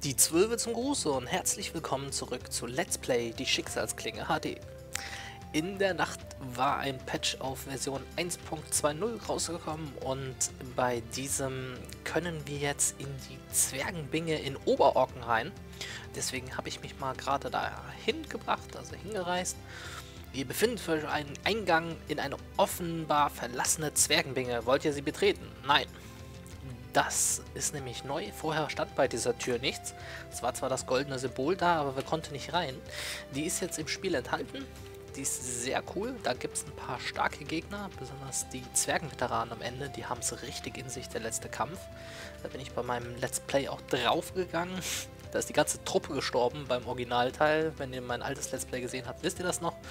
Die Zwölfe zum Gruße und herzlich willkommen zurück zu Let's Play die Schicksalsklinge HD. In der Nacht war ein Patch auf Version 1.20 rausgekommen und bei diesem können wir jetzt in die Zwergenbinge in Oberorken rein. Deswegen habe ich mich mal gerade dahin gebracht, also hingereist. Ihr befindet euch einen Eingang in eine offenbar verlassene Zwergenbinge. Wollt ihr sie betreten? Nein. Das ist nämlich neu. Vorher stand bei dieser Tür nichts. Es war zwar das goldene Symbol da, aber wir konnten nicht rein. Die ist jetzt im Spiel enthalten. Die ist sehr cool. Da gibt es ein paar starke Gegner, besonders die Zwergenveteranen am Ende. Die haben es richtig in sich, der letzte Kampf. Da bin ich bei meinem Let's Play auch draufgegangen. Da ist die ganze Truppe gestorben beim Originalteil. Wenn ihr mein altes Let's Play gesehen habt, wisst ihr das noch.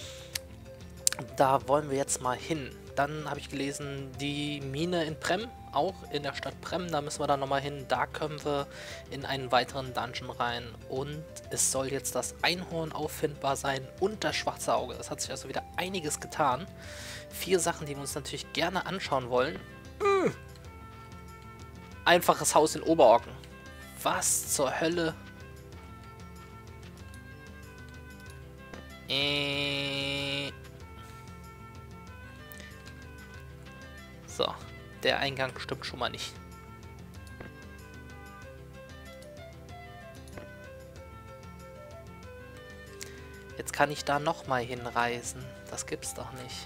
Da wollen wir jetzt mal hin. Dann habe ich gelesen, die Mine in Prem, auch in der Stadt Prem, da müssen wir dann nochmal hin. Da können wir in einen weiteren Dungeon rein. Und es soll jetzt das Einhorn auffindbar sein und das schwarze Auge. Es hat sich also wieder einiges getan. 4 Sachen, die wir uns natürlich gerne anschauen wollen. Einfaches Haus in Oberorken. Was zur Hölle? So, der Eingang stimmt schon mal nicht. Jetzt kann ich da nochmal hinreisen. Das gibt's doch nicht.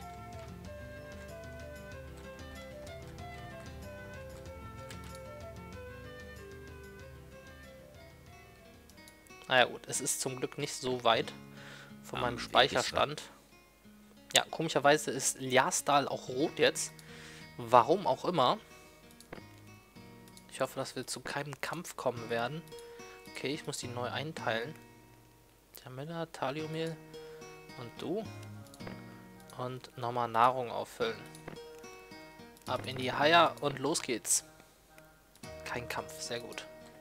Naja gut, es ist zum Glück nicht so weit von meinem Speicherstand. Ja, komischerweise ist Ljasdal auch rot jetzt. Warum auch immer. Ich hoffe, dass wir zu keinem Kampf kommen werden. Okay, ich muss die neu einteilen. Jamila, Taliomil und du. Und nochmal Nahrung auffüllen. Ab in die Haia und los geht's. Kein Kampf, sehr gut.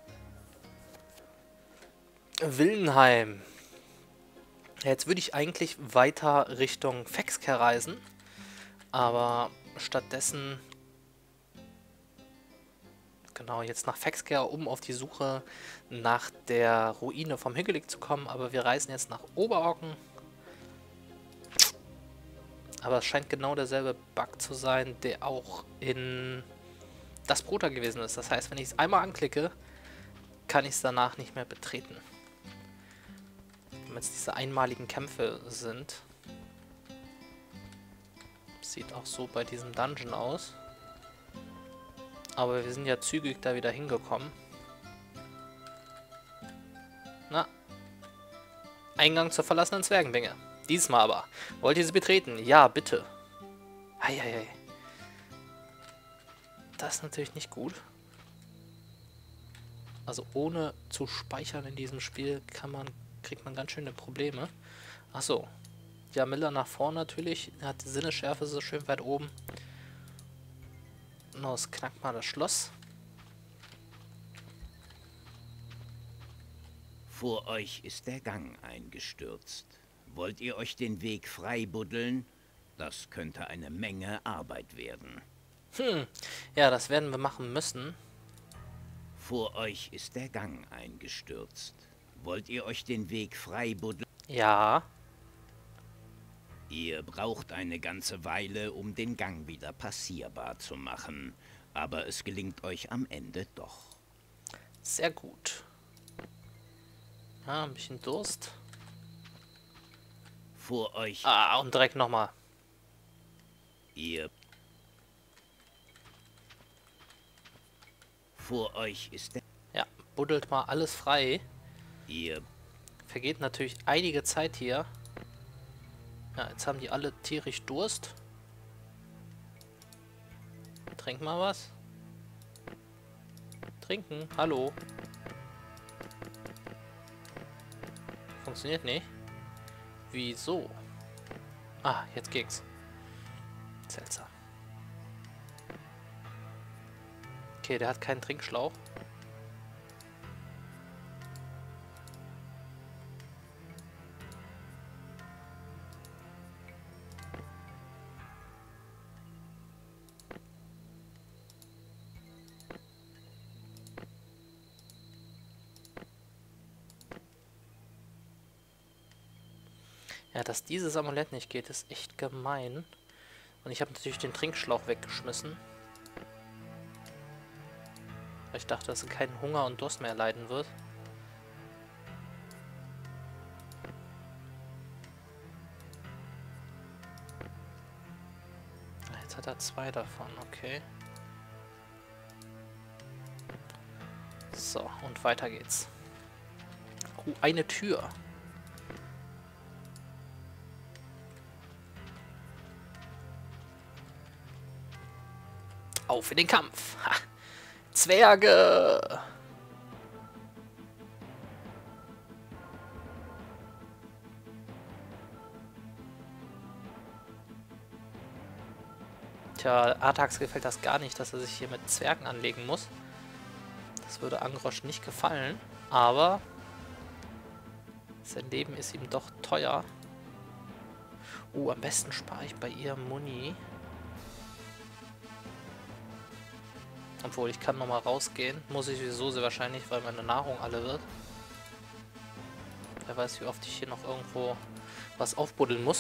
Willenheim. Jetzt würde ich eigentlich weiter Richtung Fexker reisen. Aber stattdessen, genau, jetzt nach Fexker, um auf die Suche nach der Ruine vom Hügelig zu kommen. Aber wir reisen jetzt nach Oberorken. Aber es scheint genau derselbe Bug zu sein, der auch in das Bruder gewesen ist. Das heißt, wenn ich es einmal anklicke, kann ich es danach nicht mehr betreten. Wenn es diese einmaligen Kämpfe sind. Sieht auch so bei diesem Dungeon aus. Aber wir sind ja zügig da wieder hingekommen. Na. Eingang zur verlassenen Zwergenbinge. Diesmal aber. Wollt ihr sie betreten? Ja, bitte. Eieiei. Das ist natürlich nicht gut. Also ohne zu speichern in diesem Spiel kriegt man ganz schöne Probleme. Achso. Ja, Miller nach vorn natürlich. Er hat die Sinnesschärfe so schön weit oben. Los, knackt mal das Schloss. Vor euch ist der Gang eingestürzt. Wollt ihr euch den Weg frei buddeln? Das könnte eine Menge Arbeit werden. Ja, das werden wir machen müssen. Vor euch ist der Gang eingestürzt. Wollt ihr euch den Weg frei buddeln? Ja. Ihr braucht eine ganze Weile, um den Gang wieder passierbar zu machen. Aber es gelingt euch am Ende doch. Sehr gut. Ja, ein bisschen Durst. Vor euch... Ah, und direkt nochmal. Vor euch ist der... Ja, buddelt mal alles frei. Ihr... Vergeht natürlich einige Zeit hier. Ja, jetzt haben die alle tierisch Durst. Trink mal was. Trinken, hallo. Funktioniert nicht. Wieso? Ah, jetzt ging's. Seltsam. Okay, der hat keinen Trinkschlauch. Ja, dass dieses Amulett nicht geht, ist echt gemein. Und ich habe natürlich den Trinkschlauch weggeschmissen. Weil ich dachte, dass er keinen Hunger und Durst mehr leiden wird. Jetzt hat er 2 davon, okay. So, und weiter geht's. Eine Tür. Auf in den Kampf. Ha. Zwerge. Tja, Artax gefällt das gar nicht, dass er sich hier mit Zwergen anlegen muss. Das würde Angrosch nicht gefallen, aber sein Leben ist ihm doch teuer. Am besten spare ich bei ihr Muni. Obwohl, ich kann nochmal rausgehen. Muss ich sowieso sehr wahrscheinlich, weil meine Nahrung alle wird. Wer weiß, wie oft ich hier noch irgendwo was aufbuddeln muss.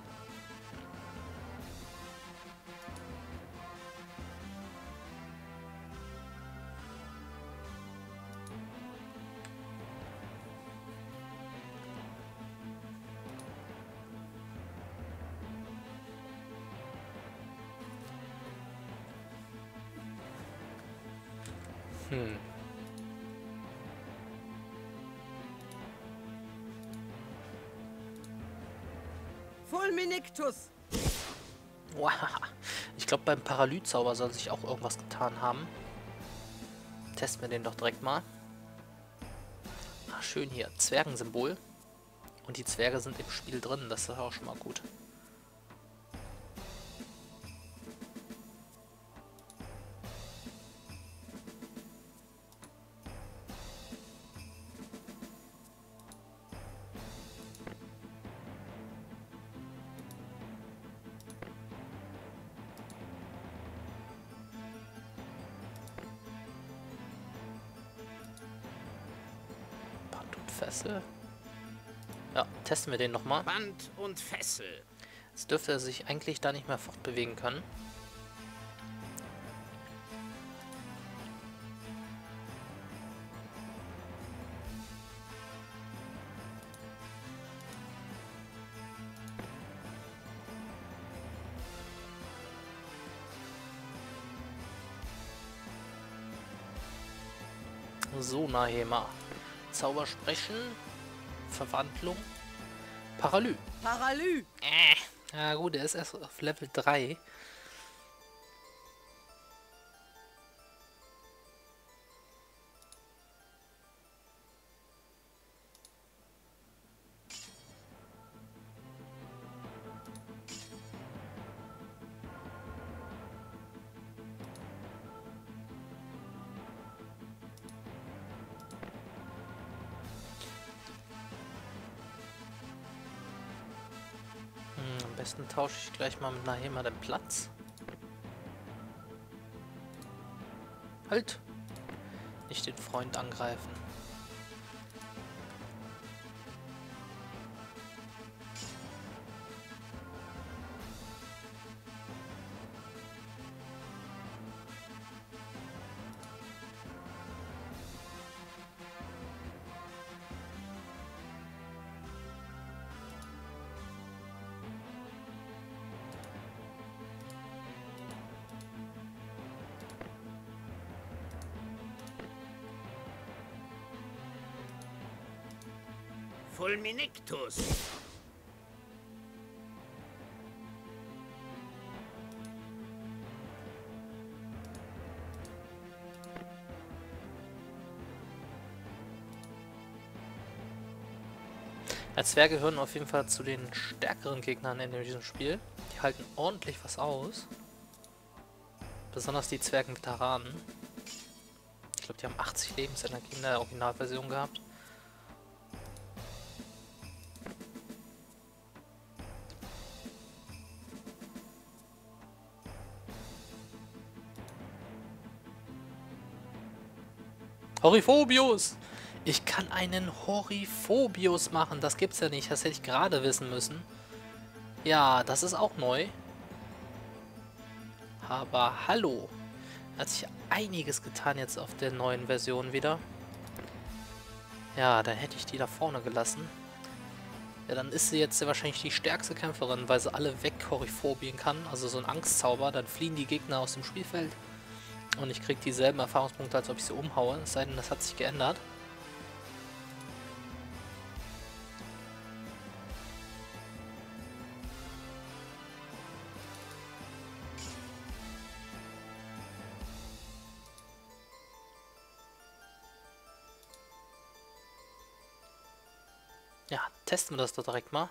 Fulminictus! Wow. Ich glaube, beim Paralyzauber soll sich auch irgendwas getan haben. Testen wir den doch direkt mal. Ah, schön hier. Zwergensymbol. Und die Zwerge sind im Spiel drin. Das ist auch schon mal gut. Fessel. Ja, testen wir den nochmal. Band und Fessel. Jetzt dürfte er sich eigentlich da nicht mehr fortbewegen können. So, Nahema. Zaubersprechen, Verwandlung, Paralü. Paralü! Ja gut, er ist erst auf Level 3. Am besten tausche ich gleich mal mit Nahema den Platz. Halt! Nicht den Freund angreifen. Fulminictus. Als Zwerge gehören auf jeden Fall zu den stärkeren Gegnern in diesem Spiel. Die halten ordentlich was aus. Besonders die Zwergen-Veteranen. Ich glaube, die haben 80 Lebensenergie in der Originalversion gehabt. Horiphobius! Ich kann einen Horiphobius machen. Das gibt's ja nicht. Das hätte ich gerade wissen müssen. Ja, das ist auch neu. Aber hallo. Hat sich einiges getan jetzt auf der neuen Version wieder. Ja, dann hätte ich die da vorne gelassen. Ja, dann ist sie jetzt wahrscheinlich die stärkste Kämpferin, weil sie alle weghoriphobien kann. Also so ein Angstzauber. Dann fliehen die Gegner aus dem Spielfeld. Und ich kriege dieselben Erfahrungspunkte, als ob ich sie umhaue. Es sei denn, das hat sich geändert. Ja, testen wir das doch direkt mal.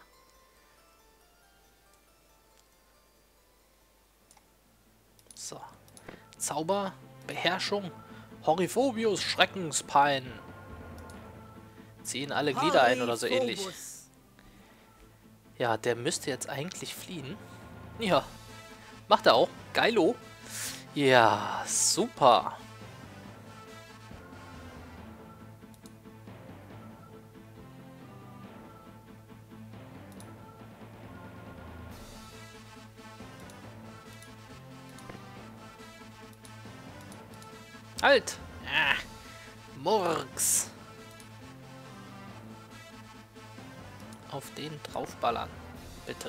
So. Zauber, Beherrschung, Horiphobius, Schreckenspein. Ziehen alle Glieder ein oder so ähnlich. Horiphobus. Ja, der müsste jetzt eigentlich fliehen. Ja, macht er auch. Geilo. Ja, super. Halt! Ah, Murks! Auf den draufballern, bitte.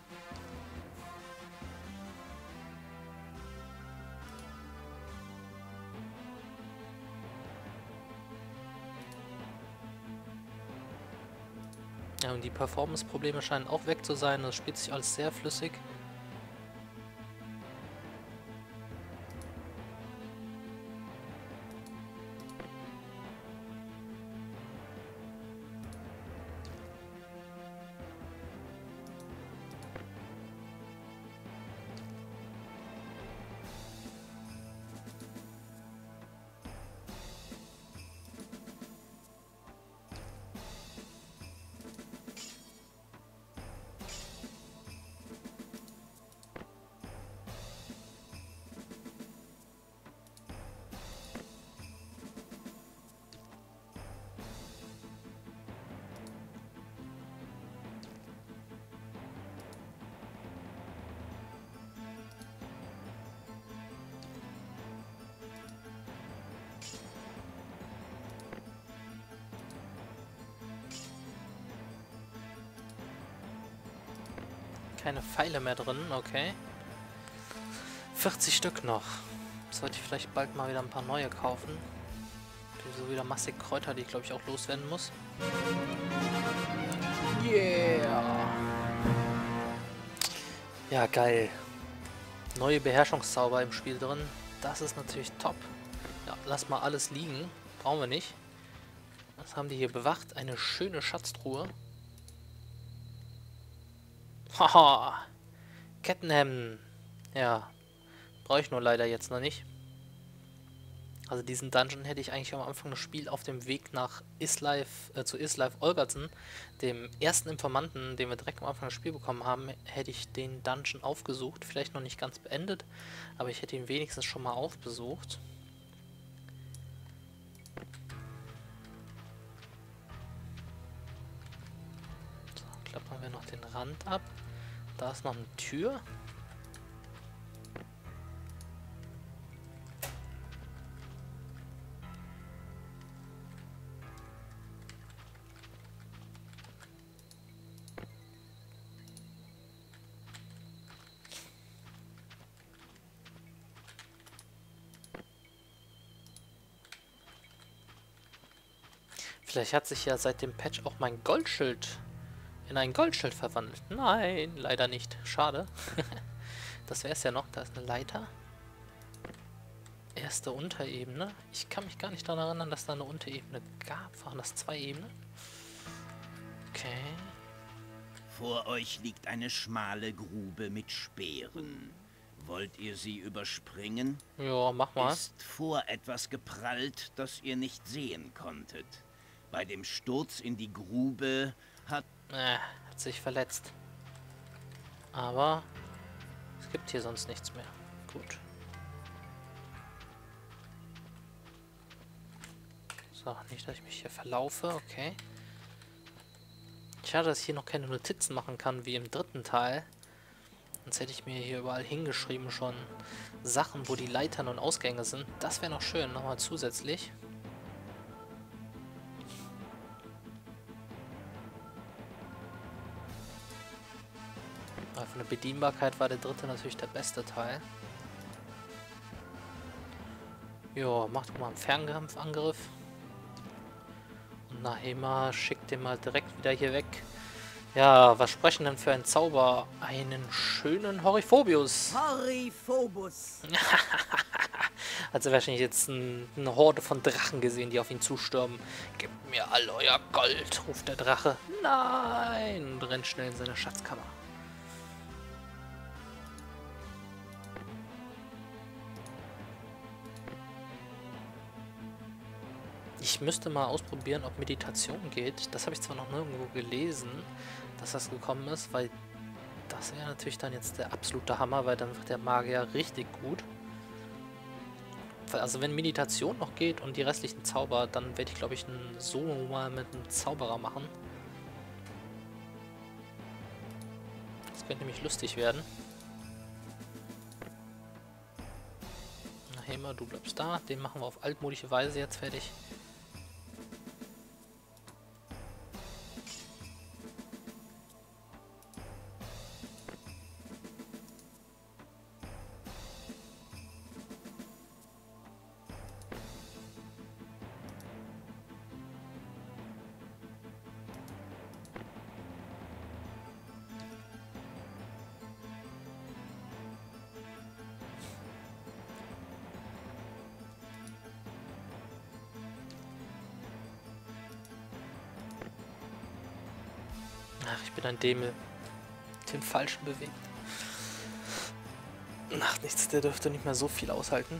Ja, und die Performance-Probleme scheinen auch weg zu sein. Das spielt sich alles sehr flüssig. Keine Pfeile mehr drin, okay. 40 Stück noch. Sollte ich vielleicht bald mal wieder ein paar neue kaufen. So wieder massig Kräuter, die ich glaube ich auch loswerden muss. Yeah! Ja, geil. Neue Beherrschungszauber im Spiel drin. Das ist natürlich top. Ja, lass mal alles liegen. Brauchen wir nicht. Was haben die hier bewacht? Eine schöne Schatztruhe. Haha! Kettenhemden. Ja. Brauche ich nur leider jetzt noch nicht. Also diesen Dungeon hätte ich eigentlich am Anfang des Spiels auf dem Weg nach zu Isleif Olgertsen, dem ersten Informanten, den wir direkt am Anfang des Spiels bekommen haben, hätte ich den Dungeon aufgesucht. Vielleicht noch nicht ganz beendet, aber ich hätte ihn wenigstens schon mal aufbesucht. So, klappern wir noch den Rand ab. Da ist noch eine Tür. Vielleicht hat sich ja seit dem Patch auch mein Goldschild in ein Goldschild verwandelt. Nein, leider nicht. Schade. Das wäre es ja noch. Da ist eine Leiter. Erste Unterebene. Ich kann mich gar nicht daran erinnern, dass da eine Unterebene gab. Waren das 2 Ebenen? Okay. Vor euch liegt eine schmale Grube mit Speeren. Wollt ihr sie überspringen? Ja, mach mal. Ist vor etwas geprallt, das ihr nicht sehen konntet. Bei dem Sturz in die Grube hat sich verletzt. Aber es gibt hier sonst nichts mehr. Gut. So, nicht, dass ich mich hier verlaufe. Okay. Schade, dass ich hier noch keine Notizen machen kann, wie im dritten Teil. Sonst hätte ich mir hier überall hingeschrieben schon Sachen, wo die Leitern und Ausgänge sind. Das wäre noch schön, nochmal zusätzlich. Aber von der Bedienbarkeit war der dritte natürlich der beste Teil. Jo, macht doch mal einen Fernkampfangriff. Und Nahema schickt den mal direkt wieder hier weg. Ja, was sprechen denn für ein Zauber? Einen schönen Horiphobius. Horiphobus. Also wahrscheinlich jetzt eine Horde von Drachen gesehen, die auf ihn zustürmen. Gebt mir all euer Gold, ruft der Drache. Nein! Und rennt schnell in seine Schatzkammer. Ich müsste mal ausprobieren, ob Meditation geht. Das habe ich zwar noch nirgendwo gelesen, dass das gekommen ist, weil das wäre natürlich dann jetzt der absolute Hammer, weil dann wird der Magier richtig gut. Also wenn Meditation noch geht und die restlichen Zauber, dann werde ich, glaube ich, ein Solo mal mit einem Zauberer machen. Das könnte nämlich lustig werden. Na, Hema, du bleibst da. Den machen wir auf altmodische Weise jetzt fertig. Ach, ich bin ein Dämel. Den Falschen bewegt. Ach, nichts, der dürfte nicht mehr so viel aushalten.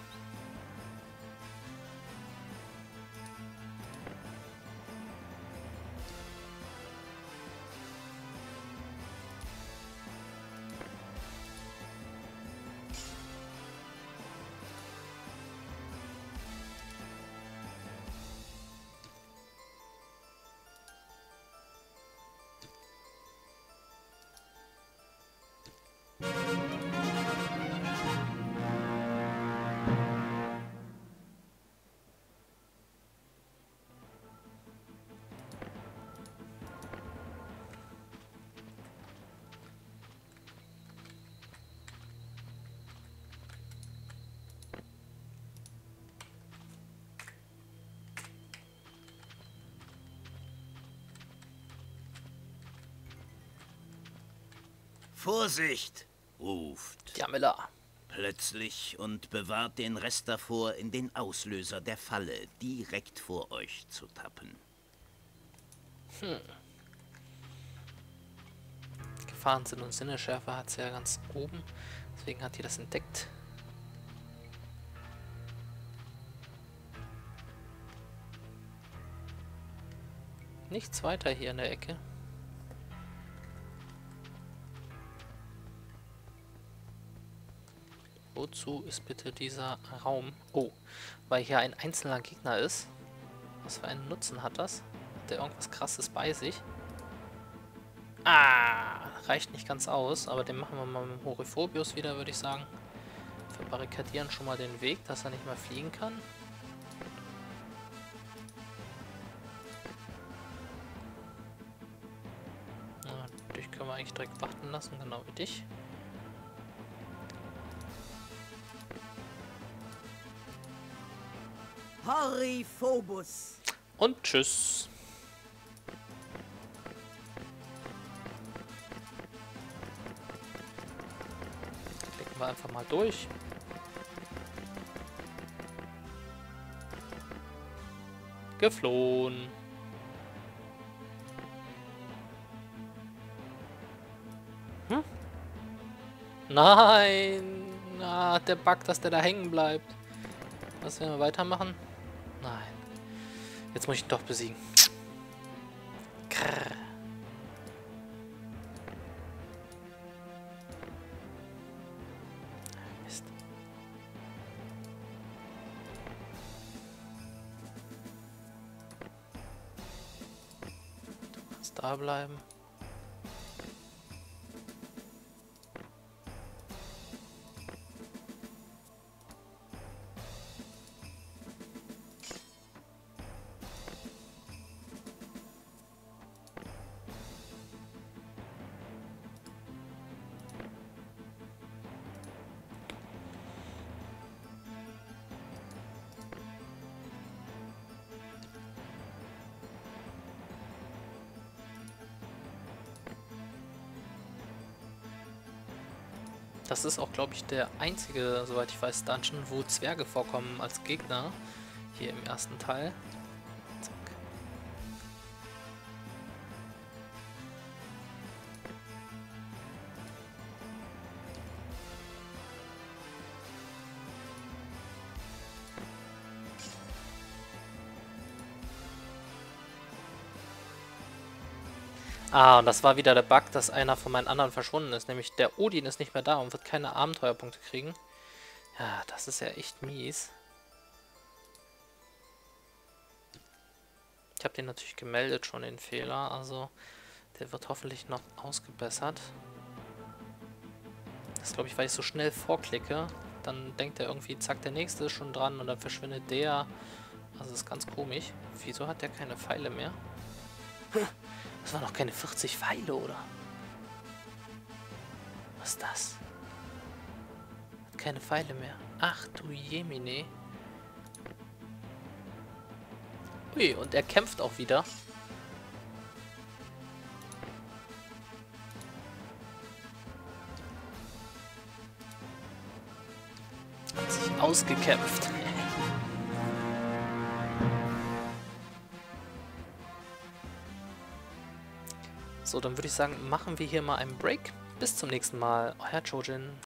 Vorsicht! Ruft. Jamila. Plötzlich und bewahrt den Rest davor, in den Auslöser der Falle direkt vor euch zu tappen. Gefahrensinn und Sinneschärfe hat sie ja ganz oben. Deswegen hat die das entdeckt. Nichts weiter hier in der Ecke. Wozu ist bitte dieser Raum? Oh, weil hier ein einzelner Gegner ist. Was für einen Nutzen hat das? Hat der irgendwas Krasses bei sich? Ah, reicht nicht ganz aus, aber den machen wir mal mit dem Horiphobius wieder, würde ich sagen. Verbarrikadieren schon mal den Weg, dass er nicht mehr fliegen kann. Na, dich können wir eigentlich direkt warten lassen, genau wie dich. Horiphobus. Und tschüss. Klicken wir einfach mal durch. Geflohen. Nein. Ah, der Bug, dass der da hängen bleibt. Was, wenn wir weitermachen? Nein. Jetzt muss ich ihn doch besiegen. Krrr. Mist. da bleiben. Das ist auch, glaube ich, der einzige, soweit ich weiß, Dungeon, wo Zwerge vorkommen als Gegner. Hier im ersten Teil. Zack. Ah, und das war wieder der Bug, dass einer von meinen anderen verschwunden ist. Nämlich der Odin ist nicht mehr da und wird keine Abenteuerpunkte kriegen. Ja, das ist ja echt mies. Ich habe den natürlich gemeldet schon, den Fehler. Also, der wird hoffentlich noch ausgebessert. Das glaube ich, weil ich so schnell vorklicke. Dann denkt er irgendwie, zack, der nächste ist schon dran und dann verschwindet der. Also, das ist ganz komisch. Wieso hat der keine Pfeile mehr? Das waren noch keine 40 Pfeile, oder? Was ist das? Hat keine Pfeile mehr. Ach du Jemine. Ui, und er kämpft auch wieder. Hat sich ausgekämpft. So, dann würde ich sagen, machen wir hier mal einen Break. Bis zum nächsten Mal. Euer Chojin.